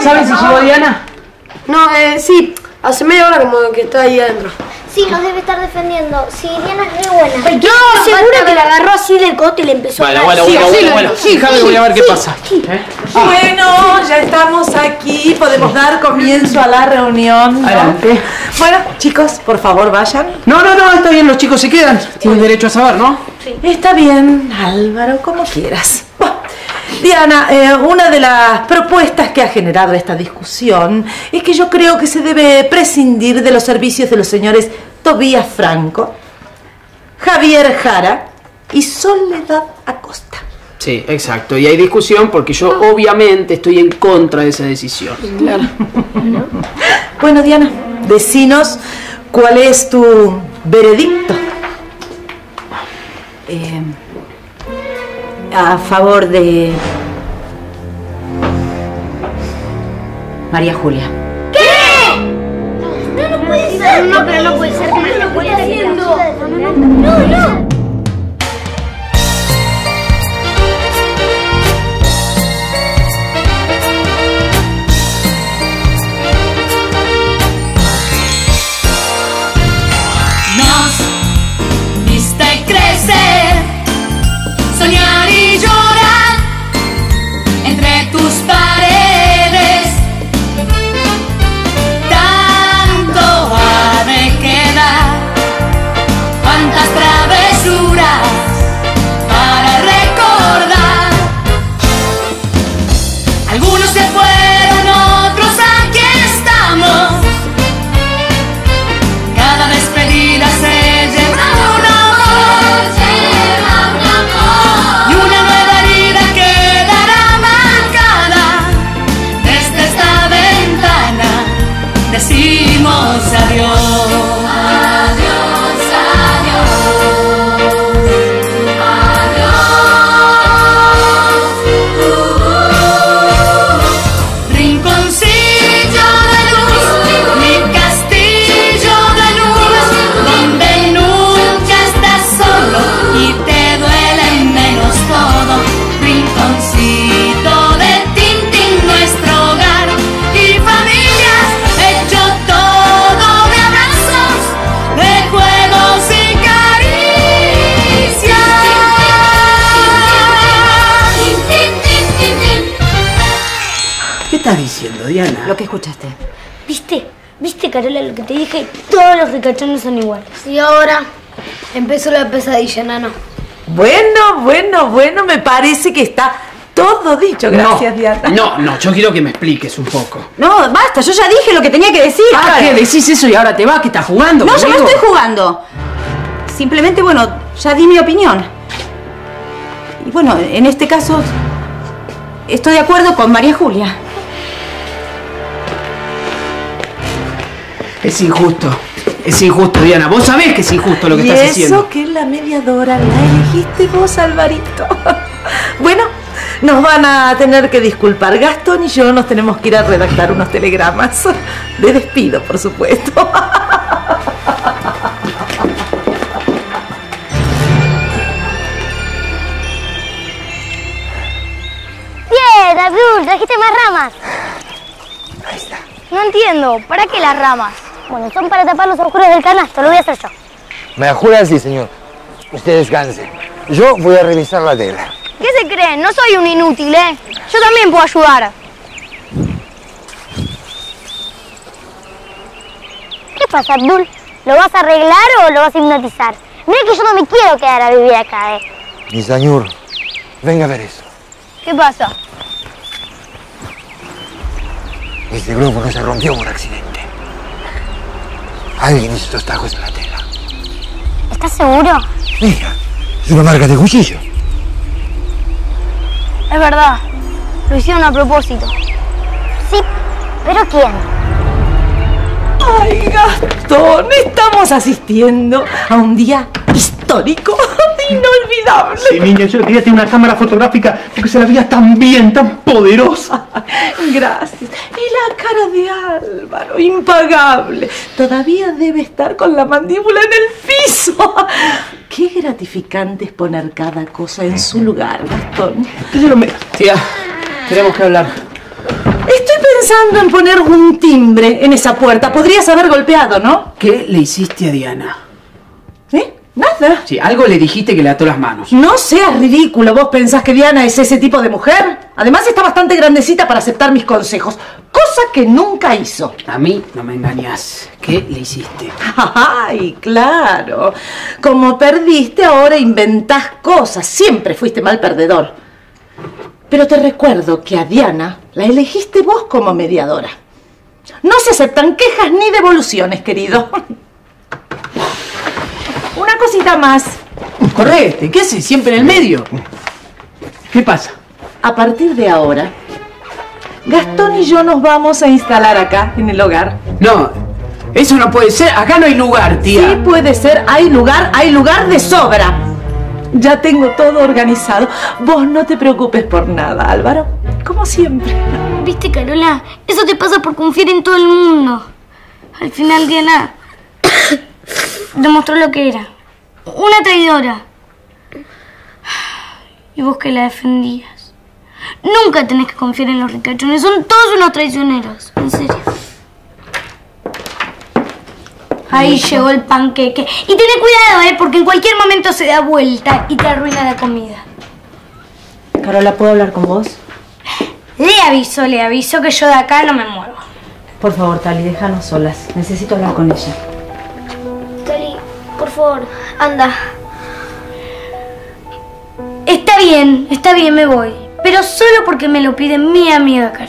¿Sabes si llegó Diana? No, sí. Hace media hora como que está ahí adentro. Sí, nos debe estar defendiendo. Sí, Diana es re buena. Yo seguro que la agarró así del cote y le empezó a dar. Bueno, déjame, voy a ver qué pasa. Bueno, ya estamos aquí. Podemos dar comienzo a la reunión, ¿no? Adelante. Bueno, chicos, por favor, vayan. No, está bien, los chicos se quedan. Tienen derecho a saber, ¿no? Sí. Está bien, Álvaro, como quieras. Bueno, Diana, una de las propuestas que ha generado esta discusión es que yo creo que se debe prescindir de los servicios de los señores Tobías Franco, Javier Jara y Soledad Acosta. Sí, exacto. Y hay discusión porque yo obviamente estoy en contra de esa decisión. Claro. Bueno, Diana, decinos cuál es tu veredicto. A favor de María Julia. No puede ser. No, pero no puede ser. ¿Qué lo puede haciendo? No. Soñar y llorar entre tus paredes. Tanto ha de quedar, cuántas travesuras para recordar. Algunos se fueron, otros aquí estamos. Cada despedida se lleva un amor. Y una nueva herida quedará marcada. Desde esta ventana decimos adiós. Adiós, adiós. Adiós. Rinconcillo de luz, mi castillo de luz, donde nunca estás solo y te duele menos todo. Rinconcito de Tintín, nuestro hogar y familias, hecho todo de abrazos, de juegos y caricias. ¿Qué estás diciendo, Diana? Lo que escuchaste. ¿Viste, Carola, lo que te dije? Todos los ricachones son iguales. Y ahora empezó la pesadilla, Nano. Bueno, me parece que está todo dicho. Gracias, Diana. No, yo quiero que me expliques un poco. No, basta, yo ya dije lo que tenía que decir. ¿Qué? ¿Decís eso y ahora te vas? ¿Que estás jugando No, yo conmigo? no estoy jugando. Simplemente, bueno, ya di mi opinión. Y bueno, en este caso, estoy de acuerdo con María Julia. Es injusto, Diana. Vos sabés que es injusto lo que estás haciendo. Y eso que es la mediadora la elegiste vos, Alvarito. Bueno, nos van a tener que disculpar. Gastón y yo nos tenemos que ir a redactar unos telegramas. De despido, por supuesto. Bien, Abdul, trajiste más ramas. Ahí está. No entiendo, ¿para qué las ramas? Bueno, son para tapar los agujeros del canasto, lo voy a hacer yo. Me jura sí, señor. Usted descanse. Yo voy a revisar la tela. ¿Qué se creen? No soy un inútil, ¿eh? Yo también puedo ayudar. ¿Qué pasa, Abdul? ¿Lo vas a arreglar o lo vas a hipnotizar? Mira que yo no me quiero quedar a vivir acá, ¿eh? Mi señor, venga a ver eso. ¿Qué pasa? Este globo no se rompió por accidente. Alguien hizo estos tajos en la tela. ¿Estás seguro? Mira, es una marca de cuchillo. Es verdad. Lo hicieron a propósito. Sí, ¿pero quién? Ay, Gastón, estamos asistiendo a un día histórico, inolvidable. Sí, niña, yo quería tener una cámara fotográfica porque se la veía tan bien, tan poderosa. Gracias. Y la cara de Álvaro, impagable. Todavía debe estar con la mandíbula en el piso. Qué gratificante es poner cada cosa en su lugar, Gastón. Tía, tenemos que hablar. Estoy pensando en poner un timbre en esa puerta. Podrías haber golpeado, ¿no? ¿Qué le hiciste a Diana? ¿Eh? Nada. Sí, algo le dijiste que le ató las manos. No seas ridículo. ¿Vos pensás que Diana es ese tipo de mujer? Además está bastante grandecita para aceptar mis consejos. Cosa que nunca hizo. A mí no me engañás. ¿Qué le hiciste? Ay, claro. Como perdiste, ahora inventás cosas. Siempre fuiste mal perdedor. Pero te recuerdo que a Diana la elegiste vos como mediadora. No se aceptan quejas ni devoluciones, querido. Una cosita más. Correcte, ¿qué haces? Siempre en el medio. ¿Qué pasa? A partir de ahora, Gastón y yo nos vamos a instalar acá, en el hogar. No, eso no puede ser. Acá no hay lugar, tía. Sí puede ser. Hay lugar de sobra. Ya tengo todo organizado. Vos no te preocupes por nada, Álvaro. Como siempre. ¿Viste, Carola? Eso te pasa por confiar en todo el mundo. Al final, Diana demostró lo que era. Una traidora. Y vos que la defendías. Nunca tenés que confiar en los ricachones. Son todos unos traicioneros. En serio. Ahí llegó el panqueque. Y ten cuidado, porque en cualquier momento se da vuelta y te arruina la comida. Carola, ¿puedo hablar con vos? Le aviso que yo de acá no me muevo. Por favor, Tali, déjanos solas. Necesito hablar con ella. Tali, por favor, anda. Está bien, me voy. Pero solo porque me lo pide mi amiga Carola.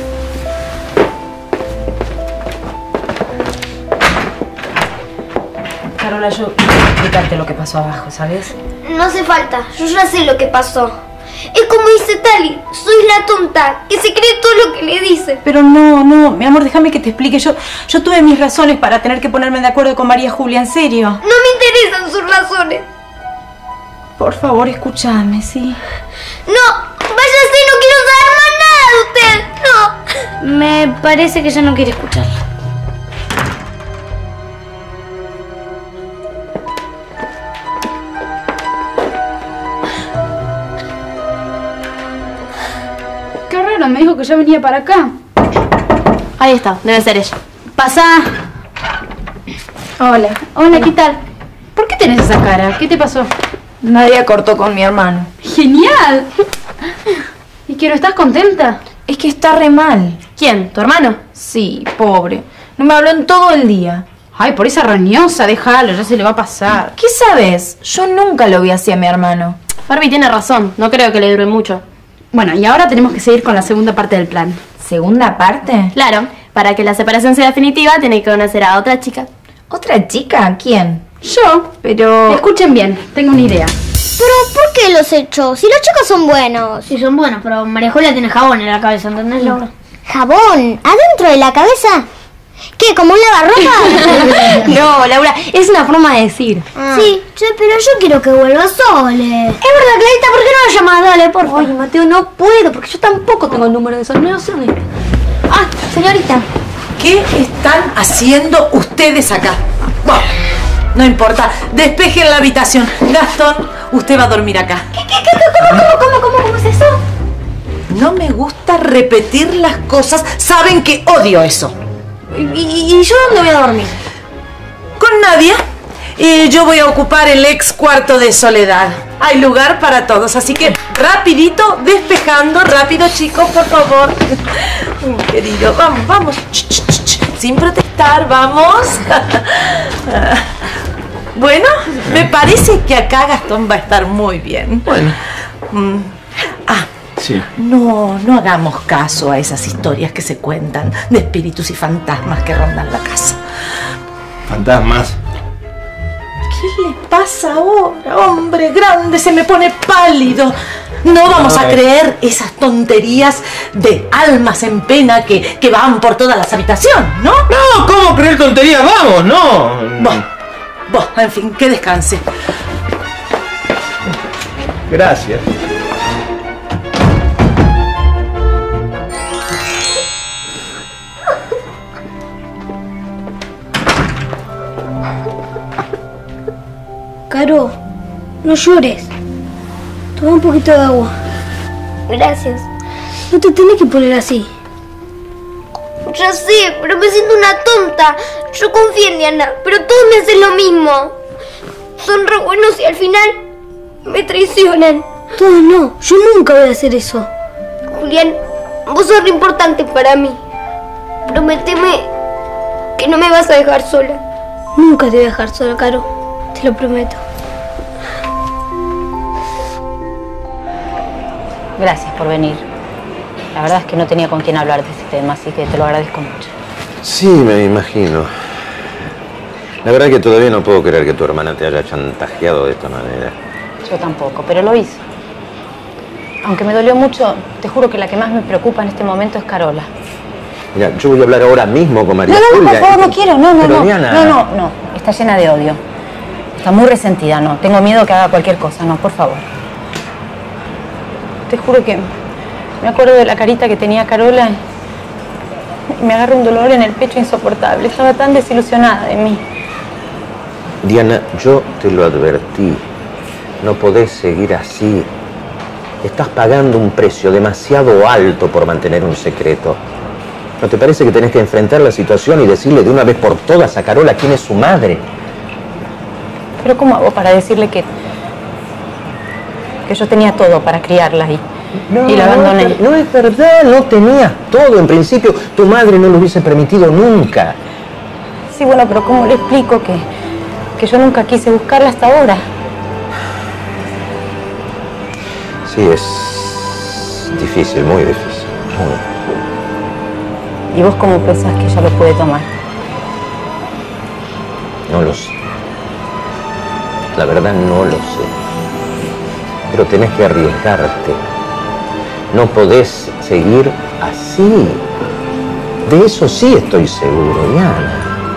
Carola, yo quiero explicarte lo que pasó abajo, ¿sabes? No hace falta, yo ya sé lo que pasó. Es como dice Tali, soy la tonta, que se cree todo lo que le dice. Pero no, mi amor, déjame que te explique. Yo tuve mis razones para tener que ponerme de acuerdo con María Julia, en serio. No me interesan sus razones. Por favor, escúchame, ¿sí? No, váyase, no quiero saber más nada de usted, no. Me parece que ya no quiere escucharla. Qué raro, me dijo que ya venía para acá. Ahí está, debe ser ella. Pasa. Hola, ¿qué tal? ¿Por qué tenés esa cara? ¿Qué te pasó? Nadia cortó con mi hermano. ¡Genial! ¿Y que no estás contenta? Es que está re mal. ¿Quién? ¿Tu hermano? Sí, pobre. No me habló en todo el día. Ay, por esa roñosa, déjalo, ya se le va a pasar. ¿Qué sabes? Yo nunca lo vi así a mi hermano. Barbie tiene razón, no creo que le dure mucho. Bueno, y ahora tenemos que seguir con la segunda parte del plan. ¿Segunda parte? Claro, para que la separación sea definitiva, tiene que conocer a otra chica. ¿Otra chica? ¿Quién? Yo. Pero... Escuchen bien, tengo una idea. Pero, ¿por qué los echó? Si los chicos son buenos. Sí, son buenos, pero María Julia tiene jabón en la cabeza, ¿entendés, Laura? ¿Jabón? ¿Adentro de la cabeza? ¿Qué, como un lavarropa? No, Laura, es una forma de decir. Sí, pero yo quiero que vuelva Sole. Es verdad, Clarita, ¿por qué no lo llamas? Dale, por favor. Oye, Mateo, no puedo, porque yo tampoco tengo el número de Sol. No sé dónde está. Ah, señorita. ¿Qué están haciendo ustedes acá? Bueno, no importa, despejen la habitación. Gastón, usted va a dormir acá. ¿Cómo es eso? No me gusta repetir las cosas. Saben que odio eso. ¿Y yo dónde voy a dormir? Con Nadia. Y yo voy a ocupar el ex cuarto de Soledad. Hay lugar para todos, así que rapidito, despejando. Rápido, chicos, por favor. Querido, vamos. Sin protestar, vamos. Bueno, me parece que acá Gastón va a estar muy bien. Bueno. Sí. No hagamos caso a esas historias que se cuentan de espíritus y fantasmas que rondan la casa. Fantasmas. ¿Qué le pasa ahora, hombre grande? Se me pone pálido. No vamos a creer esas tonterías de almas en pena que van por todas las habitaciones, ¿no? No, ¿cómo creer tonterías? Vamos, no. Vos, en fin, que descanse. Gracias. Caro, no llores. Toma un poquito de agua. Gracias. No te tenés que poner así. Ya sé, pero me siento una tonta. Yo confío en Diana, pero todos me hacen lo mismo. Son re buenos y al final me traicionan. Todos no, yo nunca voy a hacer eso. Julián, vos sos re importante para mí. Prométeme que no me vas a dejar sola. Nunca te voy a dejar sola, Caro. Te lo prometo. Gracias por venir. La verdad es que no tenía con quién hablar de este tema, así que te lo agradezco mucho. Sí, me imagino. La verdad es que todavía no puedo creer que tu hermana te haya chantajeado de esta manera. Yo tampoco, pero lo hizo. Aunque me dolió mucho, te juro que la que más me preocupa en este momento es Carola. Mira, yo voy a hablar ahora mismo con María Julia. Por favor, no quiero, no. Diana... No. Está llena de odio. Está muy resentida, no. Tengo miedo que haga cualquier cosa, no, por favor. Te juro que me acuerdo de la carita que tenía Carola y me agarra un dolor en el pecho insoportable. Estaba tan desilusionada de mí. Diana, yo te lo advertí. No podés seguir así. Estás pagando un precio demasiado alto por mantener un secreto. ¿No te parece que tenés que enfrentar la situación y decirle de una vez por todas a Carola quién es su madre? Pero ¿cómo hago para decirle que yo tenía todo para criarla y la abandoné? No es verdad, no tenías todo. En principio, tu madre no lo hubiese permitido nunca. Sí, bueno, pero ¿cómo le explico que yo nunca quise buscarla hasta ahora? Sí, es difícil, muy difícil. ¿Y vos cómo pensás que ella lo puede tomar? No lo sé. La verdad no lo sé. Pero tenés que arriesgarte. No podés seguir así. De eso sí estoy seguro, Diana.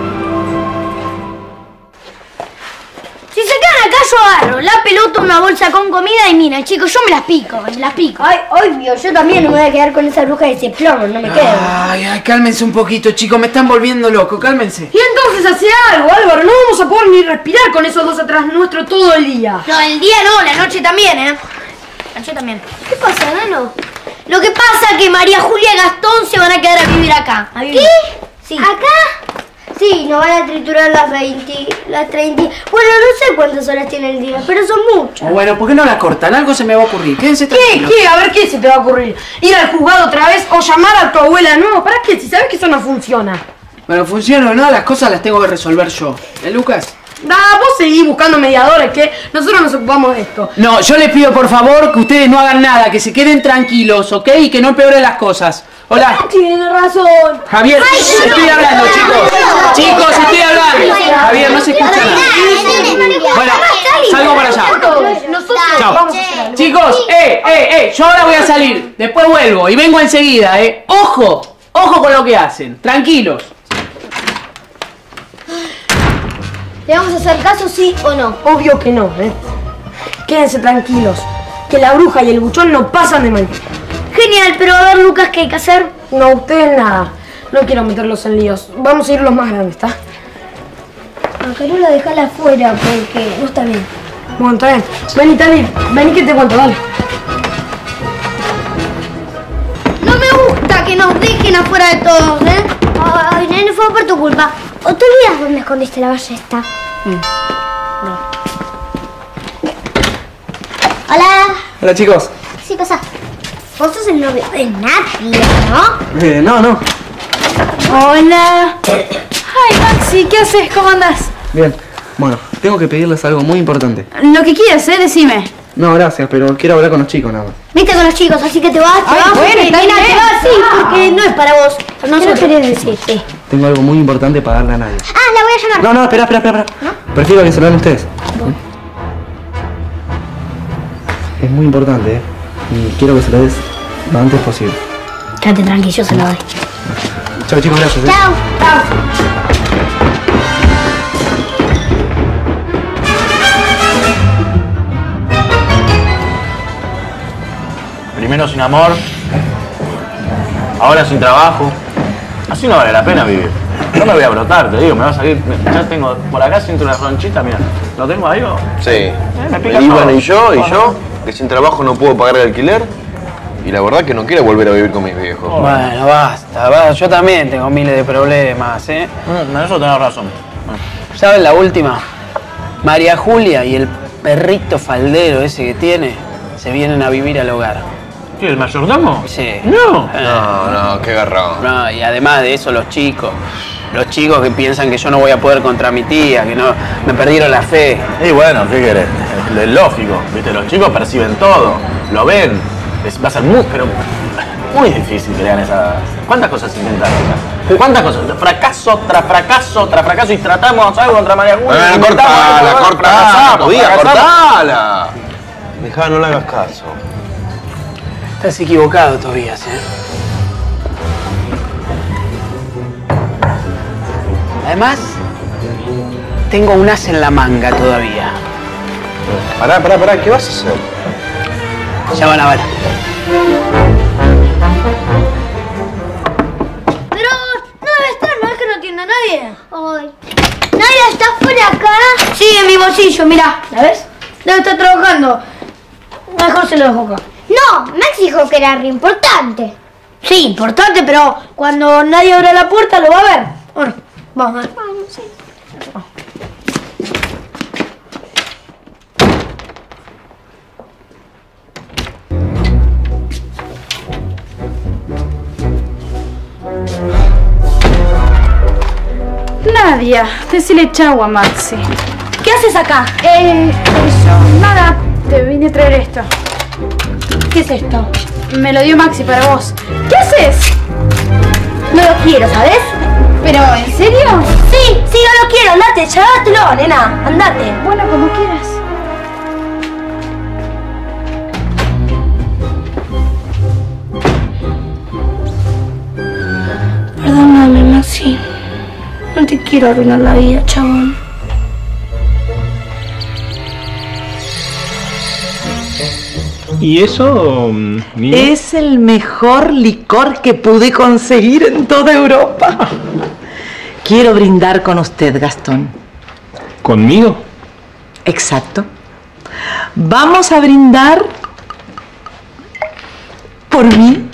Si se quedan acá yo agarro la pelota, una bolsa con comida y mira, chicos, yo me las pico. Ay, obvio, yo también no me voy a quedar con esa bruja de ese plomo, no me quedo. Ay, cálmense un poquito, chicos, me están volviendo loco, cálmense. Y entonces hacía algo, Álvaro, no vamos a poder ni respirar con esos dos atrás nuestro todo el día. No, el día no, la noche también, ¿eh? La noche también. ¿Qué pasa, Nano? Lo que pasa es que María Julia y Gastón se van a quedar a vivir acá. ¿Qué? Sí. ¿Acá? Sí, nos van a triturar las 30. Bueno, no sé cuántas horas tiene el día, pero son muchas. Bueno, ¿por qué no la cortan? Algo se me va a ocurrir. Quédense tranquilos. ¿Qué? A ver, ¿qué se te va a ocurrir? ¿Ir al juzgado otra vez o llamar a tu abuela de nuevo? ¿Para qué? Si sabes que eso no funciona. Bueno, funciona o no, las cosas las tengo que resolver yo. Lucas? Vos seguís buscando mediadores, que nosotros nos ocupamos de esto. No, yo les pido por favor que ustedes no hagan nada, que se queden tranquilos, ¿ok? Y que no empeoren las cosas. Hola. Tiene razón. Javier, estoy hablando, chicos. Chicos, estoy hablando. Javier, no se escucha nada. Bueno, salgo para allá. Chao. Chicos, yo ahora voy a salir. Después vuelvo y vengo enseguida, Ojo, ojo con lo que hacen. Tranquilos. ¿Le vamos a hacer caso, sí o no? Obvio que no, Quédense tranquilos, que la bruja y el buchón no pasan de mal. Genial, pero a ver, Lucas, ¿qué hay que hacer? No, ustedes nada. No quiero meterlos en líos. Vamos a ir los más grandes, ¿está? A Carola dejala afuera porque no está bien. Bueno, está bien. Vení, Talib. Vení que te cuento, dale. No me gusta que nos dejen afuera de todos, Ay, nene, fue por tu culpa. ¿O te olvidas dónde escondiste la ballesta? Hola. Hola, chicos. ¿Qué pasa? Vos sos el novio de Nati, ¿no? No. Hola. Ay, Maxi, ¿qué haces? ¿Cómo andás? Bien. Bueno, tengo que pedirles algo muy importante. Lo que quieras, decime. No, gracias, pero quiero hablar con los chicos nada más. Viste con los chicos, así que te vas, bueno, está bien. te vas, sí, porque no es para vos. No se lo querés decirte. Tengo algo muy importante para darle a nadie. Ah, la voy a llamar. No, espera. ¿No? Prefiero que se lo den ustedes. Es muy importante, y quiero que se lo des lo antes posible. Quédate tranquilo, yo se lo doy. Chao, chicos, gracias. Chao. Primero sin amor, ahora sin trabajo. Así no vale la pena vivir. Yo me voy a brotar, te digo, me va a salir. Ya tengo por acá, siento una ronchita, mira. ¿Lo tengo ahí o? Sí. Me pica Y todo. bueno, ¿y yo? Que sin trabajo no puedo pagar el alquiler. Y la verdad que no quiero volver a vivir con mis viejos. Bueno, basta. Yo también tengo miles de problemas, ¿eh? En eso tenés razón. ¿Sabes la última? María Julia y el perrito faldero ese que tiene se vienen a vivir al hogar. ¿Qué, el mayordomo? Sí. No. No, qué garrón. No, y además de eso, los chicos que piensan que yo no voy a poder contra mi tía, que no me perdieron la fe. Y bueno, ¿qué querés? Es lógico, ¿viste? Los chicos perciben todo, lo ven. Va a ser muy difícil que lean esas... ¿Cuántas cosas inventaron? ¿Cuántas cosas? Fracaso tras fracaso tras fracaso y tratamos algo contra María Julia. Cortala, cortala. Dejá, no le hagas caso. Estás equivocado, Tobías, ¿eh? Además, tengo un as en la manga todavía. Pará, ¿qué vas a hacer? Ya van a ver. Pero no debe estar, ¿no es que no atiende a nadie? Ay. ¿Nadia está por acá? Sí, en mi bolsillo, mira. ¿La ves? Debe estar trabajando. Mejor se lo dejo acá. No, Max dijo que era re importante. Sí, importante, pero cuando nadie abra la puerta lo va a ver. Bueno, vamos a ver. Sí. Nadia, decile chau a Maxi. ¿Qué haces acá? Nada, te vine a traer esto. ¿Qué es esto? Me lo dio Maxi para vos. ¿Qué haces? No lo quiero, ¿sabes? ¿Pero en serio? Sí, no lo quiero. Andate, llévatelo, nena. Andate. Bueno, como quieras. Perdóname, Maxi. No te quiero arruinar la vida, chabón. ¿Y eso, niña? Es el mejor licor que pude conseguir en toda Europa. Quiero brindar con usted, Gastón. ¿Conmigo? Exacto. Vamos a brindar por mí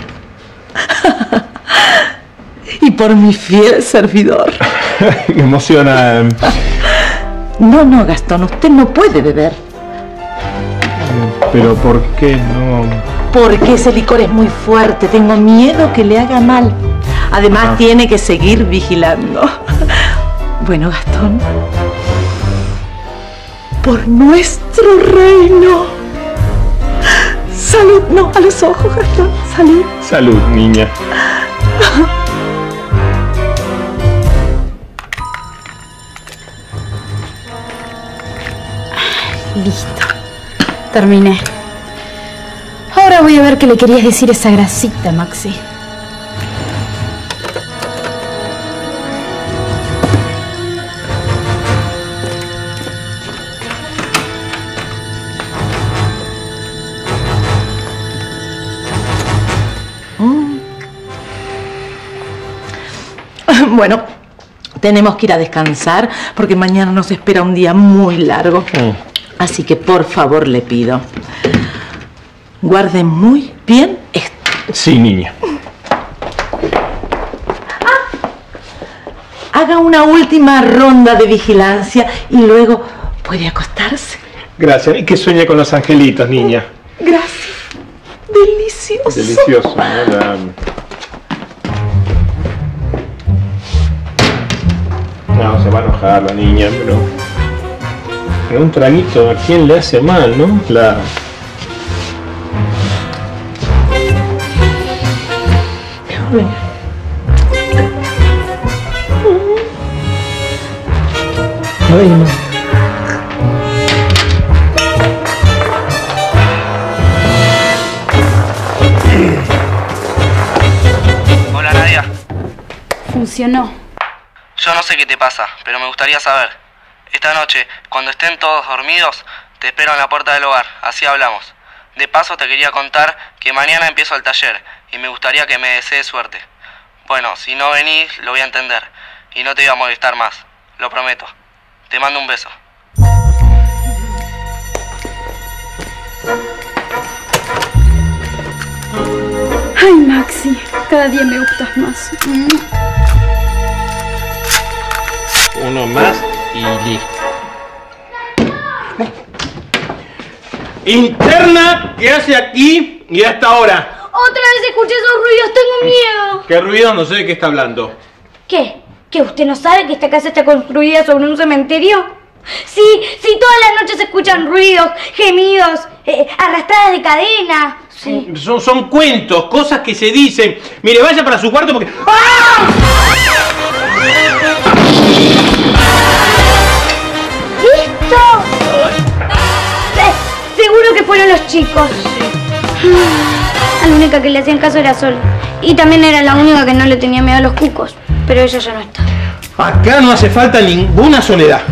y por mi fiel servidor. Me emociona. No, Gastón, usted no puede beber. ¿Pero por qué no? Porque ese licor es muy fuerte. Tengo miedo que le haga mal. Además, tiene que seguir vigilando. Bueno, Gastón. Por nuestro reino. Salud. No, a los ojos, Gastón. Salud. Salud, niña. Listo. Terminé. Ahora voy a ver qué le querías decir a esa grasita, Maxi. Bueno, tenemos que ir a descansar porque mañana nos espera un día muy largo. Así que por favor le pido, guarde muy bien esto. Sí, niña. Haga una última ronda de vigilancia y luego puede acostarse. Gracias. Y que sueñe con los angelitos, niña. Gracias. Delicioso. Delicioso, ¿no? No, se va a enojar la niña, pero un traguito, ¿a quién le hace mal, no? Claro. Ay, no. Hola, Nadia. Funcionó. Yo no sé qué te pasa, pero me gustaría saber. Esta noche, cuando estén todos dormidos, te espero en la puerta del hogar, así hablamos. De paso te quería contar que mañana empiezo el taller y me gustaría que me desees suerte. Bueno, si no venís, lo voy a entender y no te voy a molestar más, lo prometo. Te mando un beso. Cada día me gustas más. Uno más y listo. Interna, ¿qué hace aquí y hasta ahora? Otra vez escuché esos ruidos, tengo miedo. ¿Qué ruido? No sé de qué está hablando. ¿Qué? ¿Que usted no sabe que esta casa está construida sobre un cementerio? Sí, todas las noches se escuchan ruidos, gemidos, arrastradas de cadena. Sí. Son cuentos, cosas que se dicen. Mire, vaya para su cuarto porque... ¡Ah! ¿Listo? Seguro que fueron los chicos. La única que le hacían caso era Sol. Y también era la única que no le tenía miedo a los cucos. Pero ella ya no está. Acá no hace falta ninguna soledad.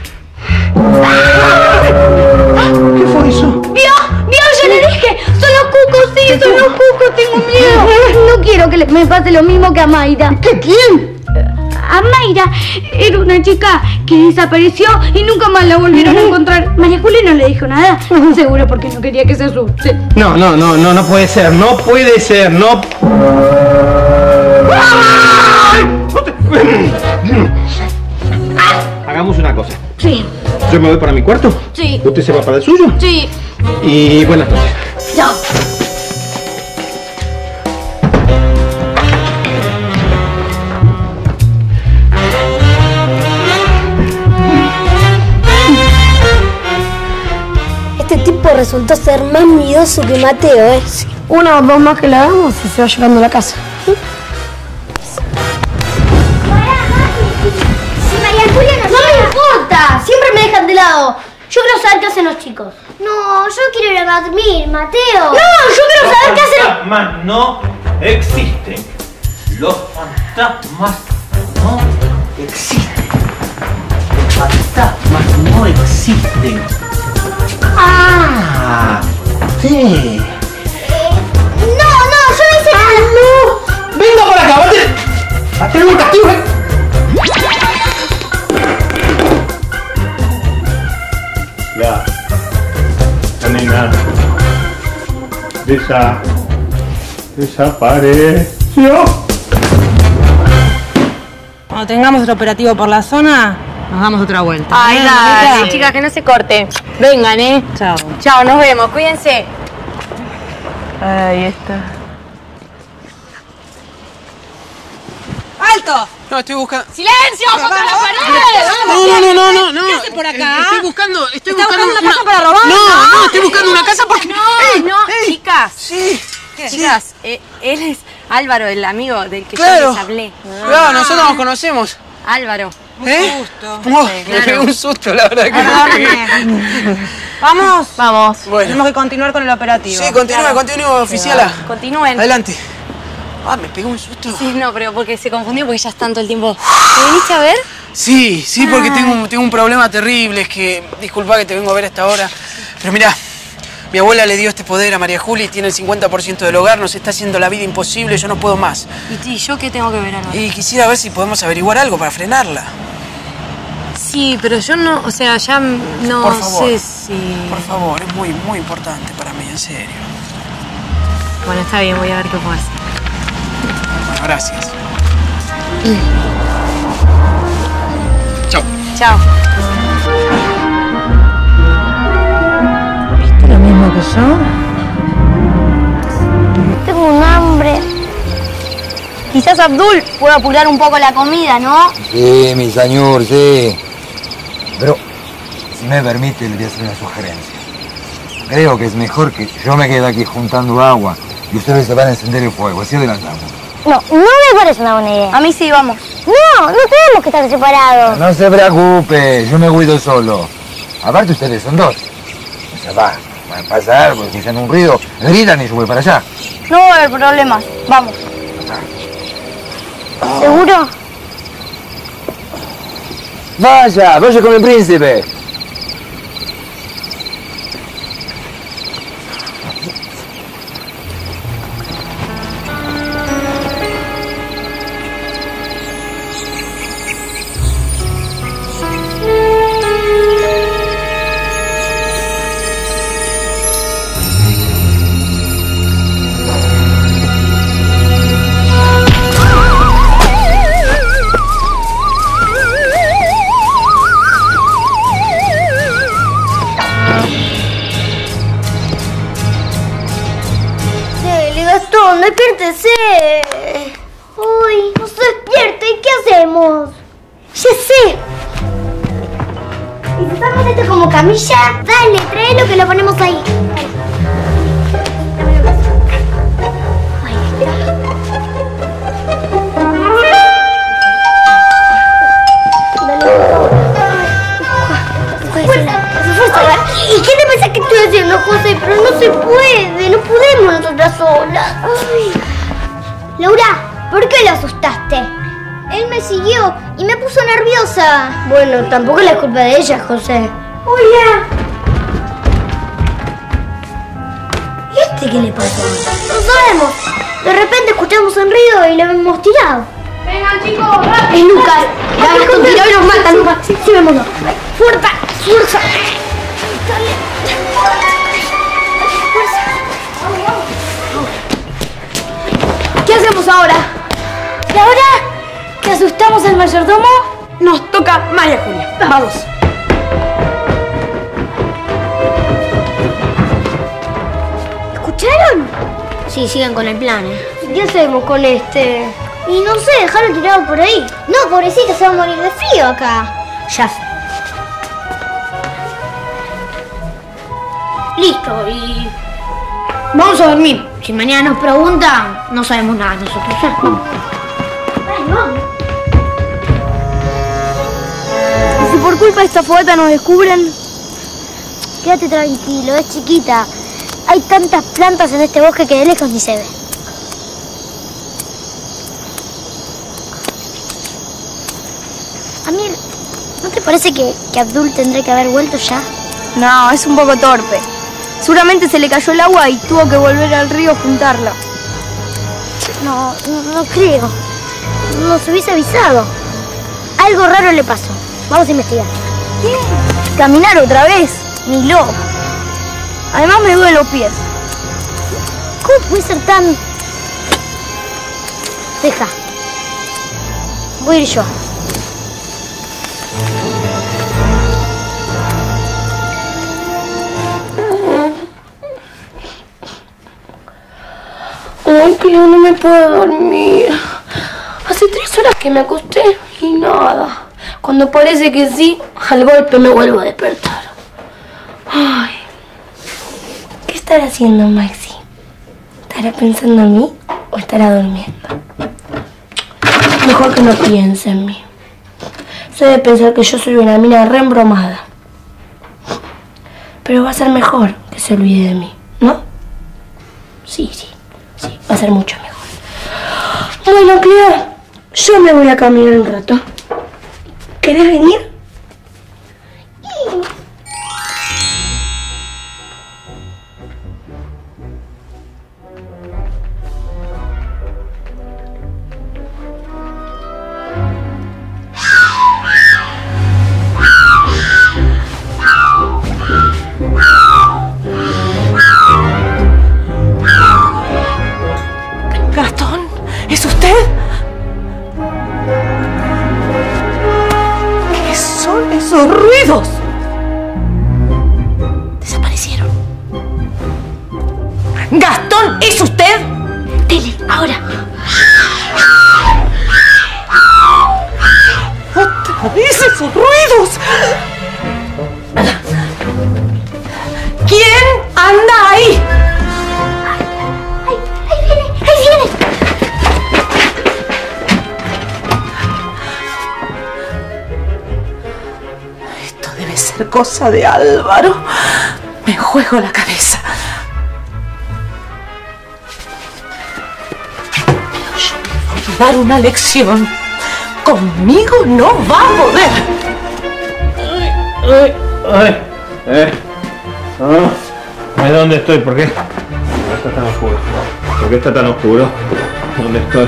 ¿Qué fue eso? ¿Vio? Ya le dije. Son los cucos, sí, son los cucos. Tengo miedo. No quiero que me pase lo mismo que a Mayra. ¿Qué? ¿Quién? A Mayra era una chica que desapareció y nunca más la volvieron a encontrar. María Julia no le dijo nada. Seguro porque no quería que se asuste. No puede ser, no puede ser, no... Hagamos una cosa. Sí. Yo me voy para mi cuarto. Sí. ¿Usted se va para el suyo? Sí. Y buenas noches. Chao. Este tipo resultó ser más miedoso que Mateo, ¿eh? Sí. Una o dos más que la hagamos y se va llorando a la casa. Si María Julia no me importa. Siempre me dejan de lado. Yo quiero saber qué hacen los chicos. No, yo quiero ir a dormir, Mateo. No, yo quiero saber qué hacen. Los fantasmas no existen. Los fantasmas no existen. Los fantasmas no existen. ¡Ah! Sí. No, yo no hice nada. ¡No! ¡Venga por acá! ¡Va a tener un castigo! La nena desapareció. Cuando tengamos el operativo por la zona, nos damos otra vuelta. Ay, dale, chicas, que no se corte. Vengan, Chao. Chao, nos vemos, cuídense. Ahí está. ¡Alto! No, estoy buscando... ¡Silencio! ¡Contra la pared! No. ¿Qué haces por acá? Estoy buscando una casa para robar. No, estoy buscando una casa porque... No, chicas. Sí. Chicas, él es Álvaro, el amigo del que yo les hablé. Claro, nosotros nos conocemos. Álvaro. Mucho gusto. Me pegué un susto, la verdad que ¿Vamos? Vamos. Bueno. Tenemos que continuar con el operativo. Sí, continúe, oficiala. Continúen. Adelante. Me pegó un susto. Sí, no, pero porque se confundió porque ya están todo el tiempo. ¿Me viniste a ver? Sí, porque tengo un problema terrible. Es que, disculpa que te vengo a ver a esta hora. Pero mirá, mi abuela le dio este poder a María Julia y tiene el 50% del hogar. Nos está haciendo la vida imposible, yo no puedo más. ¿Y yo qué tengo que ver ahora? Y quisiera ver si podemos averiguar algo para frenarla. Sí, pero yo no, o sea, ya no Por favor, sé si... Por favor, es muy, muy importante para mí, en serio. Bueno, está bien, voy a ver qué puedo hacer. Bueno, gracias. Chao. Chao. ¿Viste lo mismo que yo? Tengo un hambre. Quizás Abdul pueda apurar un poco la comida, ¿no? Sí, mi señor, sí. Pero, si me permite, le voy a hacer una sugerencia. Creo que es mejor que yo me quede aquí juntando agua y ustedes se van a encender el fuego, así adelantamos. No me parece una buena idea. A mí sí, vamos. No tenemos que estar separados. No se preocupe, yo me cuido solo. Aparte ustedes son dos. O sea, van a pasar, porque si hacen un ruido, gritan y yo voy para allá. No va a haber problemas. Vamos. ¿Seguro? Vaya con el príncipe. despiértese. Uy, no se despierte. ¿Y qué hacemos? Ya sé. ¿Y si usamos esto como camilla? Dale, tráelo que lo ponemos ahí. Ahí está. ¿Y qué te pensás que estoy haciendo, José? Pero no se puede, no podemos nosotras solas. Ay. Laura, ¿por qué lo asustaste? Él me siguió y me puso nerviosa. Bueno, tampoco es la culpa de ella, José. Hola. ¿Y este qué le pasó? No sabemos. De repente escuchamos un ruido y lo hemos tirado. Vengan, chicos, rápido. Es Lucas. La con tiró y nos mata, Lucas. Sí, vámonos. Fuerza, fuerza. ¿Qué hacemos ahora? ¿Y ahora que asustamos al mayordomo? Nos toca María Julia. Vamos. ¿Escucharon? Sí, sigan con el plan, ¿Qué hacemos con este? Y no sé, dejarlo tirado por ahí. No, pobrecito, se va a morir de frío acá. Ya sé. Listo, y... vamos a dormir. Si mañana nos preguntan, no sabemos nada nosotros. Vamos. Vamos. Y si por culpa de esta fogata nos descubren... Quédate tranquilo, es chiquita. Hay tantas plantas en este bosque que de lejos ni se ve. Amir, ¿no te parece que Abdul tendría que haber vuelto ya? No, es un poco torpe. Seguramente se le cayó el agua y tuvo que volver al río a juntarla. No creo. Nos hubiese avisado. Algo raro le pasó. Vamos a investigar. ¿Qué? ¿Caminar otra vez? Ni loco. Además me duelen los pies. ¿Cómo puede ser tan...? Deja. Voy a ir yo. Ay, que yo no me puedo dormir. Hace 3 horas que me acosté y nada. Cuando parece que sí, al golpe me vuelvo a despertar. Ay, ¿qué estará haciendo Maxi? ¿Estará pensando en mí o estará durmiendo? Mejor que no piense en mí. Se debe pensar que yo soy una mina re embromada. Pero va a ser mejor que se olvide de mí, ¿no? Sí, va a ser mucho mejor. Bueno, Cleo, yo me voy a caminar un rato. ¿Querés venir? Gastón, ¿es usted? ¿Qué son esos ruidos? Desaparecieron. Gastón, ¿es usted? Dele, ahora. ¡Otra vez esos ruidos! ¿Quién anda ahí? ¡Ahí viene! Esto debe ser cosa de Álvaro. Me juego la cabeza. Pero yo le voy a dar una lección. Conmigo no va a poder. ¿Dónde estoy? ¿Por qué? ¿Por qué está tan oscuro? ¿Por qué está tan oscuro? ¿Dónde estoy?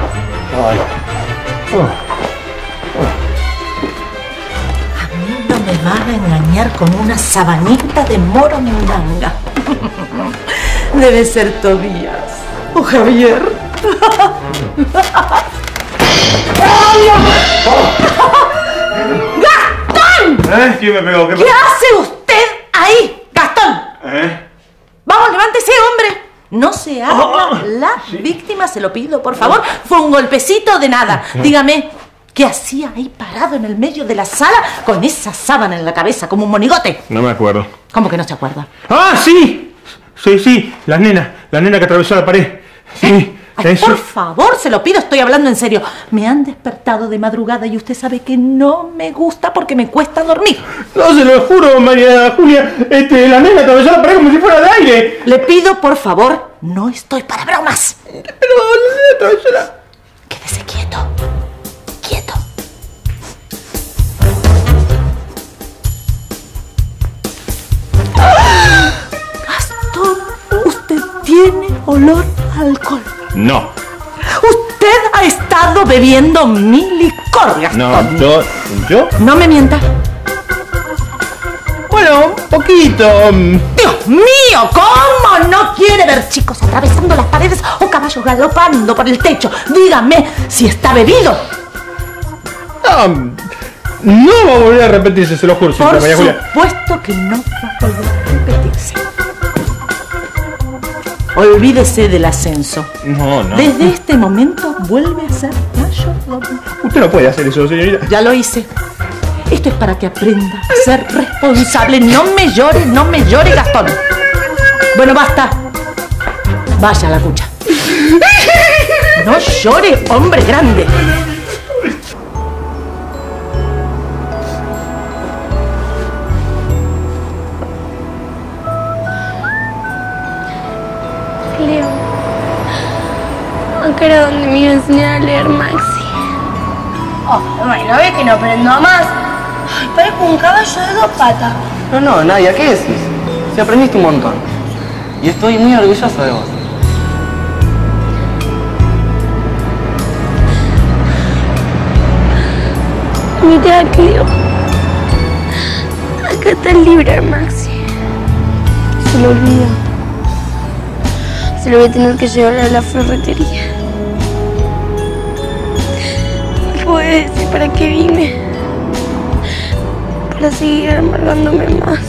A mí no me van a engañar con una sabanita de moro mundanga. Debe ser Tobías o Javier. ¡Gastón! ¿Quién me pegó? ¿Qué hace usted ahí, Gastón? Vamos, levántese, hombre. No se haga la se lo pido, por favor. Fue un golpecito de nada. Dígame, ¿qué hacía ahí parado en el medio de la sala con esa sábana en la cabeza como un monigote? No me acuerdo. ¿Cómo que no se acuerda? ¡Ah, sí! Sí, la nena que atravesó la pared. Sí. Ay, por favor, se lo pido, estoy hablando en serio. Me han despertado de madrugada y usted sabe que no me gusta porque me cuesta dormir. No, se lo juro, María Julia. La nena atravesó la pared como si fuera de aire. Le pido, por favor, no estoy para bromas. Pero la nena atravesó la... Quédese quieto. Quieto. Gastón, usted tiene olor a alcohol. No. Usted ha estado bebiendo mi licor, Gastón. No, ¿yo? No me mienta. Bueno, un poquito. Dios mío, ¿cómo no quiere ver chicos atravesando las paredes o caballos galopando por el techo? Dígame si está bebido. No va a volver a repetirse, se lo juro, Por María Julia. supuesto que no va a volver a repetirse. Olvídese del ascenso. No. Desde este momento vuelve a ser mayordomo. Usted no puede hacer eso, señorita. Ya lo hice. Esto es para que aprenda a ser responsable. No me llore, Gastón. Bueno, basta. Vaya a la cucha. No llore, hombre grande. Leo, acá era donde me iba a enseñar a leer Maxi. Oh, bueno, ve que no aprendo más. Ay, parezco un caballo de 2 patas. No, Nadia, ¿qué decís? Si aprendiste un montón. Y estoy muy orgulloso de vos. Mira, Cleo. Acá está el libro de Maxi. Se lo olvidó. Se lo voy a tener que llevar a la ferretería. ¿Me puedes decir para qué vine? Para seguir amargándome más.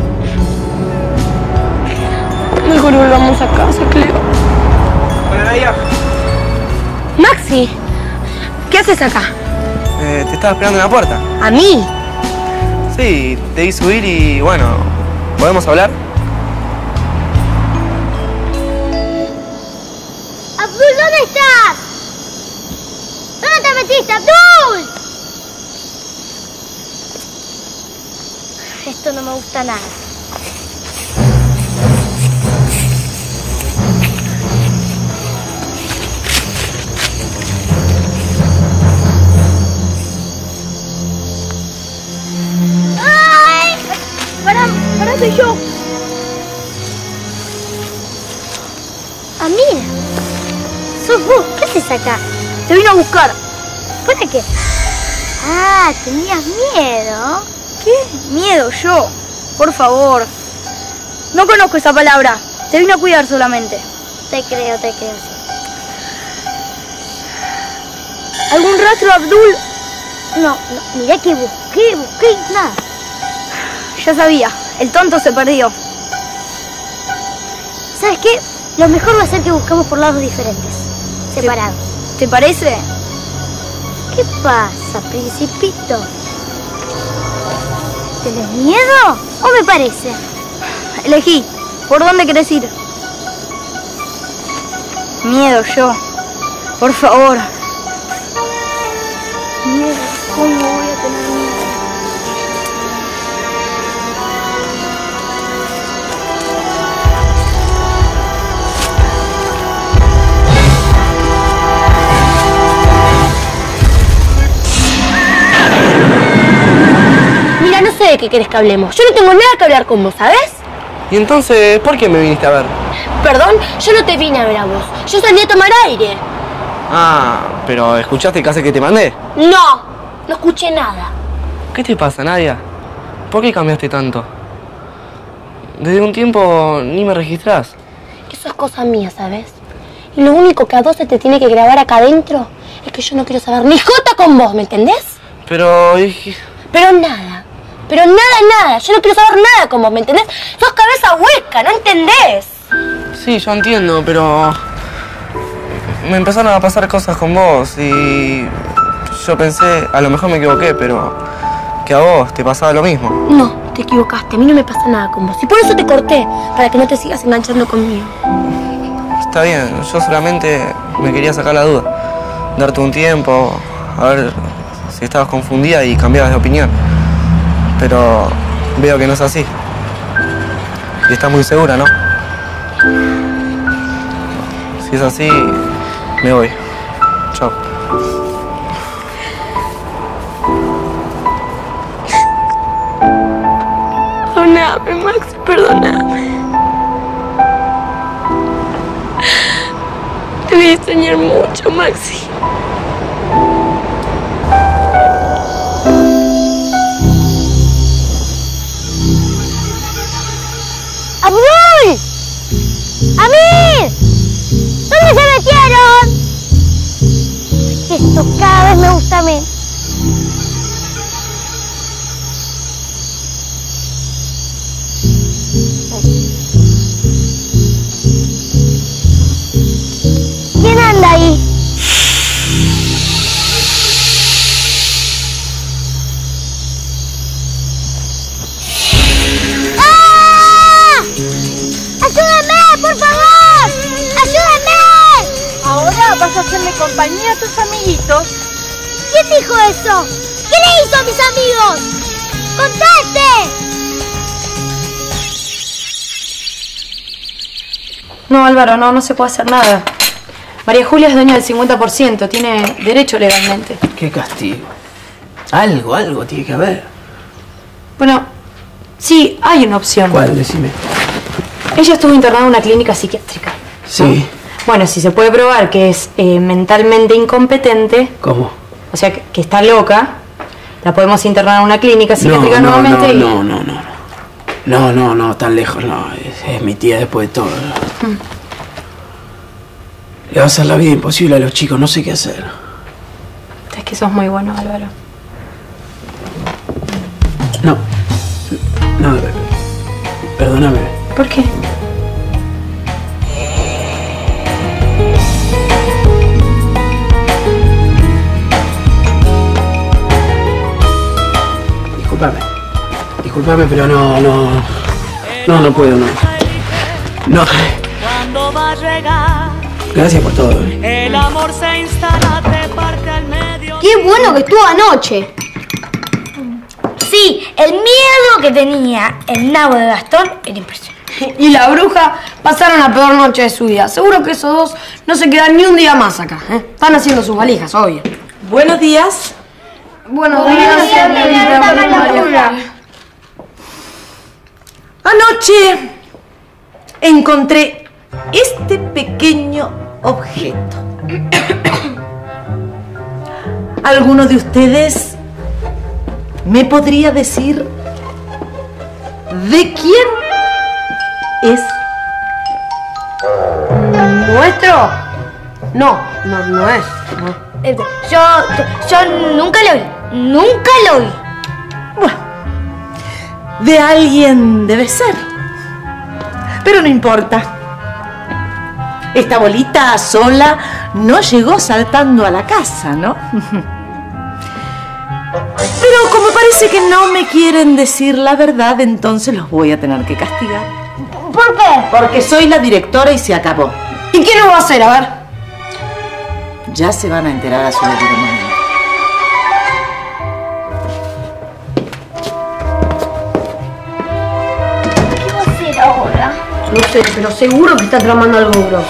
Mejor volvamos a casa, Cleo. Hola, Nadia. Maxi, ¿qué haces acá? Te estaba esperando en la puerta. ¿A mí? Sí, te vi subir y bueno, ¿podemos hablar? ¡Abdul, ¿dónde estás? ¿Dónde te metiste, Abdul? Esto no me gusta nada. ¡Ay! Pará, soy yo. Amir, sos vos. ¿Qué haces acá? Te vino a buscar. ¿Para qué? Ah, tenías miedo. ¿Qué? Miedo, yo. Por favor. No conozco esa palabra. Te vine a cuidar solamente. Te creo, sí. ¿Algún rastro, Abdul? No, mirá que busqué y nada. Ya sabía. El tonto se perdió. ¿Sabes qué? Lo mejor va a ser que buscamos por lados diferentes. Separados. ¿Te parece? ¿Qué pasa, principito? ¿Tenés miedo o me parece? Elegí. ¿Por dónde querés ir? Miedo, yo. Por favor. Miedo. ¿Cómo voy a tener miedo? Mira, no sé de qué querés que hablemos. Yo no tengo nada que hablar con vos, ¿sabes? ¿Y entonces por qué me viniste a ver? Perdón, yo no te vine a ver a vos. Yo salí a tomar aire. Ah, pero ¿escuchaste el cassette que te mandé? No escuché nada. ¿Qué te pasa, Nadia? ¿Por qué cambiaste tanto? Desde un tiempo ni me registrás. Eso es cosa mía, ¿sabes? Y lo único que a vos se te tiene que grabar acá adentro es que yo no quiero saber ni jota con vos, ¿me entendés? Pero... Pero nada. Yo no quiero saber nada con vos, ¿me entendés? Sos cabeza hueca, ¿no entendés? Sí, yo entiendo, pero... me empezaron a pasar cosas con vos y yo pensé, a lo mejor me equivoqué, pero que a vos te pasaba lo mismo. No, te equivocaste. A mí no me pasa nada con vos. Y por eso te corté, para que no te sigas enganchando conmigo. Está bien, yo solamente me quería sacar la duda. Darte un tiempo, a ver si estabas confundida y cambiabas de opinión. Pero veo que no es así. Y estás muy segura, ¿no? Si es así, me voy. Chao. Perdóname, Maxi, perdóname. Te voy a extrañar mucho, Maxi. ¡Abdul! ¡Amir! ¿Dónde se metieron? Esto cada vez me gusta menos. ¿Quién anda ahí? ¡Ah! ¡Ayúdenme, por favor! ¡Ayúdenme! Ahora vas a hacerle compañía a tus amiguitos. ¿Quién dijo eso? ¿Qué le hizo a mis amigos? ¡Contaste! No, Álvaro, no se puede hacer nada. María Julia es dueña del 50%, tiene derecho legalmente. Qué castigo. Algo tiene que haber. Bueno, sí, hay una opción. ¿Cuál? Decime. Ella estuvo internada en una clínica psiquiátrica. Sí. Bueno, si se puede probar que es mentalmente incompetente, ¿Cómo? o sea, que está loca, la podemos internar en una clínica psiquiátrica nuevamente No, tan lejos no. Es mi tía después de todo. Le va a hacer la vida imposible a los chicos, no sé qué hacer. Es que sos muy bueno, Álvaro. No, perdóname. ¿Por qué? Disculpame, pero no puedo, no. Cuando va a llegar, Gracias por todo. el amor se instala, te parte al medio. ¡Qué bueno que estuvo anoche! Sí, el miedo que tenía el nabo de Gastón era impresionante. Y la bruja pasaron la peor noche de su vida. Seguro que esos dos no se quedan ni un día más acá. Están haciendo sus valijas, obvio. Buenos días. Buenos días, señorita María Julia. Anoche encontré este pequeño objeto. ¿Alguno de ustedes me podría decir de quién es? ¿Nuestro? No es. No. Yo nunca lo vi. Nunca lo vi. Bueno, de alguien debe ser. Pero no importa. Esta bolita sola no llegó saltando a la casa, ¿no? Pero como parece que no me quieren decir la verdad, entonces los voy a tener que castigar. ¿Por qué? Porque soy la directora y se acabó. ¿Y qué nos va a hacer? A ver. Ya se van a enterar a su debido momento. ¿Qué va a hacer ahora? No sé, pero seguro que está tramando algo grosso.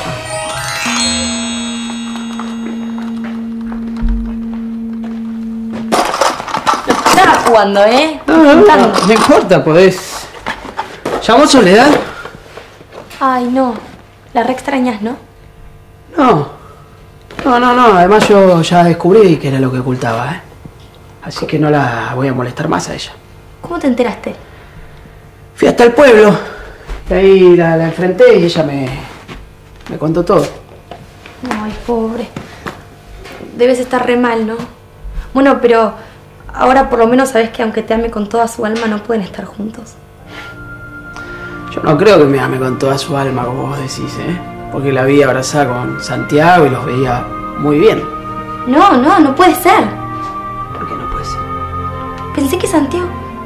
Estás jugando, ¿eh? No importa, podés. ¿Llamó Soledad? Ay, no. La re extrañas, ¿no? No. Además yo ya descubrí que era lo que ocultaba, ¿eh? Así que no la voy a molestar más a ella. ¿Cómo te enteraste? Fui hasta el pueblo. Y ahí la enfrenté y ella me contó todo. Ay, pobre. Debes estar re mal, ¿no? Bueno, pero ahora por lo menos sabes que aunque te ame con toda su alma, no pueden estar juntos. Yo no creo que me ame con toda su alma, como vos decís, ¿eh? porque la vi abrazada con Santiago y los veía muy bien. No puede ser. ¿Por qué no puede ser? Pensé que Santiago...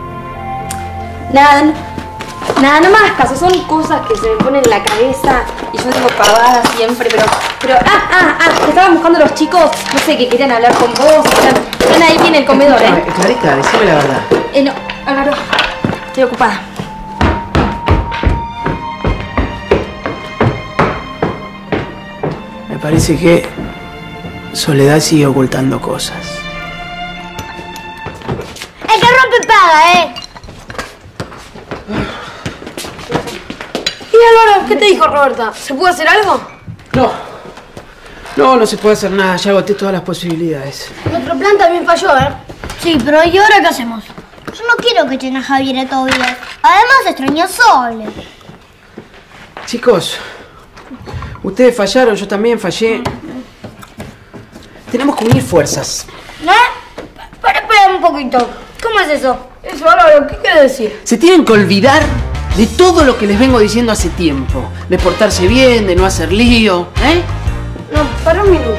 Nada, no me hagas caso, son cosas que se me ponen en la cabeza y yo digo pavadas siempre, pero... que estaban buscando los chicos, no sé, que querían hablar con vos, están ahí en el comedor, ¿eh? Clarita, decime la verdad. No, Álvaro, estoy ocupada. Me parece que Soledad sigue ocultando cosas. El que rompe paga, Y Álvaro, ¿qué te dijo Roberta? ¿Se puede hacer algo? No se puede hacer nada, ya agoté todas las posibilidades. Nuestro plan también falló, ¿eh? Sí, pero ¿y ahora qué hacemos? Yo no quiero que echen a Javier a Tobías. Además extrañó a Sole. Chicos, ustedes fallaron, yo también fallé. Tenemos que unir fuerzas. Espera un poquito. ¿Cómo es eso? Eso, Álvaro, ¿qué quiere decir? Se tienen que olvidar de todo lo que les vengo diciendo hace tiempo. De portarse bien, de no hacer lío, ¿eh? No, para un minuto,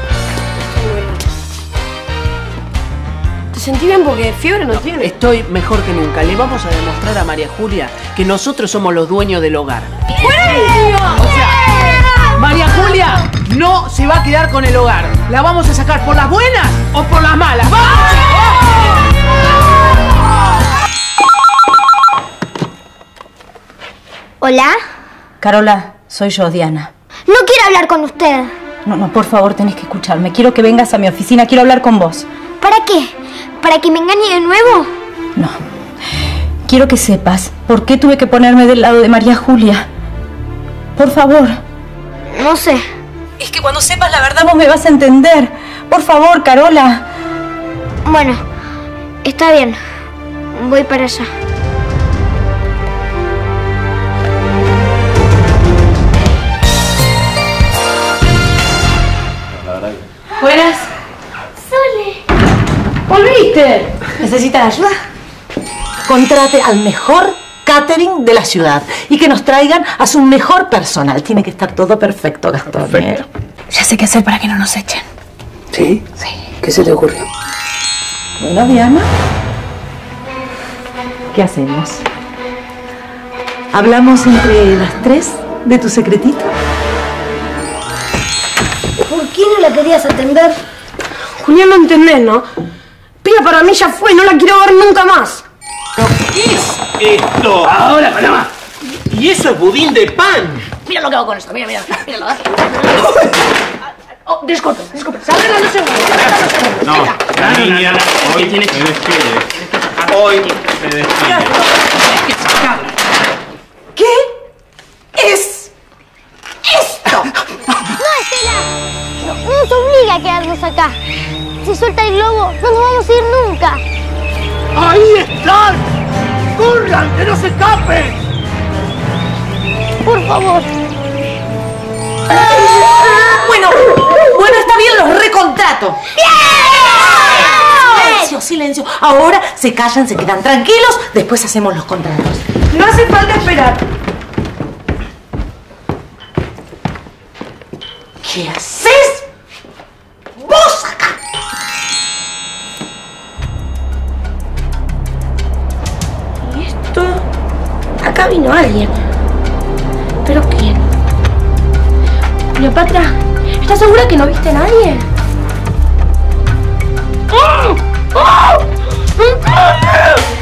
¿Te sentí bien porque fiebre no tiene? Estoy mejor que nunca. Le vamos a demostrar a María Julia que nosotros somos los dueños del hogar. ¡Buenísimo! O sea, María Julia no se va a quedar con el hogar. La vamos a sacar por las buenas o por las malas. ¡Vamos! ¿Hola? Carola, soy yo, Diana. No quiero hablar con usted. No, por favor, tenés que escucharme. Quiero que vengas a mi oficina, quiero hablar con vos. ¿Para qué? ¿Para que me engañe de nuevo? No. Quiero que sepas por qué tuve que ponerme del lado de María Julia. Por favor. No sé. Es que cuando sepas la verdad vos me vas a entender. Por favor, Carola. Bueno, está bien. Voy para allá. Buenas. Sole. ¿Volviste? ¿Necesitas ayuda? Contrate al mejor catering de la ciudad y que nos traigan a su mejor personal. Tiene que estar todo perfecto, Gastón. Perfecto. Ya sé qué hacer para que no nos echen. ¿Sí? Sí. ¿Qué se te ocurrió? Bueno, Diana, ¿qué hacemos? ¿Hablamos entre las tres de tu secretito? ¿Por qué no la querías atender? Julián, no entendés, ¿no? Pía para mí ya fue, no la quiero ver nunca más. ¿Qué es esto? Ahora, Panamá. Y eso es budín de pan. Mira lo que hago con esto, míralo. Oh, disculpe. Salen a los segundos. No, la niña hoy me despide. Hoy me despide. ¿Qué es esto? ¡No, Estela! No nos obliga a quedarnos acá. Si suelta el globo, no nos vamos a ir nunca. ¡Ahí están! ¡Corran, que no se escapen! Por favor. Bueno, está bien, los recontrato. Silencio. Ahora se callan, se quedan tranquilos, después hacemos los contratos. No hace falta esperar. ¿Qué haces vos acá? ¿Y esto? Acá vino alguien. ¿Pero quién? Cleopatra, ¿estás segura que no viste a nadie? ¡Oh! ¡Oh!